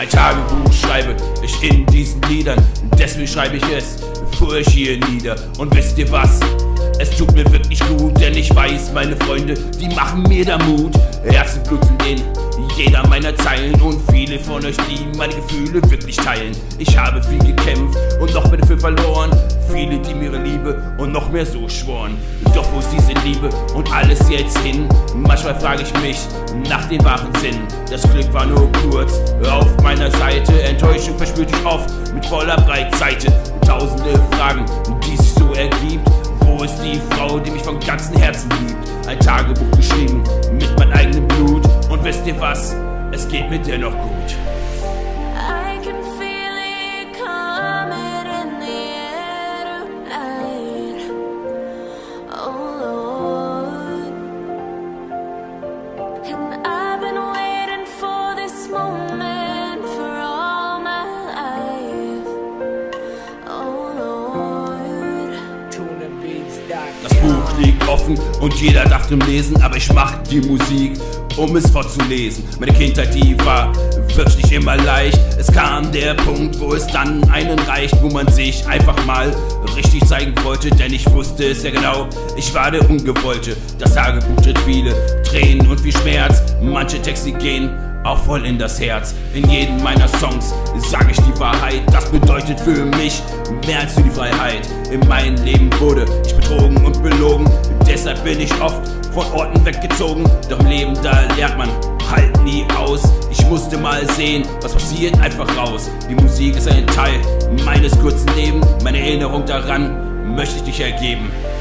Ein Tagebuch schreibe ich in diesen Liedern, deswegen schreibe ich es für euch hier nieder. Und wisst ihr was? Es tut mir wirklich gut, denn ich weiß, meine Freunde, die machen mir da Mut. Herzblut in jeder meiner Zeilen und viele von euch, die meine Gefühle wirklich teilen. Ich habe viel gekämpft und noch mehr dafür verloren. Viele, die mir ihre Liebe und noch mehr so schworen. Doch wo ist diese Liebe und alles jetzt hin? Manchmal frage ich mich nach dem wahren Sinn. Das Glück war nur kurz auf meiner Seite. Enttäuschung verspürte ich oft mit voller Breitseite. Tausende Fragen, die sich so ergibt. Wo ist die Frau, die mich von ganzem Herzen liebt? Ein Tagebuch geschrieben mit meinem eigenen Blut. Und wisst ihr was? Es geht mir dennoch gut. Das Buch liegt offen und jeder darf drin lesen, aber ich mach die Musik, um es vorzulesen. Meine Kindheit, die war wirklich nicht immer leicht. Es kam der Punkt, wo es dann einen reicht, wo man sich einfach mal richtig zeigen wollte, denn ich wusste es ja genau, ich war der Ungewollte. Das Tagebuch tritt viele Tränen und viel Schmerz. Manche Texte gehen auch voll in das Herz. In jedem meiner Songs sage ich die Wahrheit. Das bedeutet für mich mehr als nur die Freiheit. In meinem Leben wurde ich betrogen und belogen. Deshalb bin ich oft von Orten weggezogen. Doch im Leben, da lernt man halt nie aus. Ich musste mal sehen, was passiert, einfach raus. Die Musik ist ein Teil meines kurzen Lebens. Meine Erinnerung daran möchte ich dich ergeben.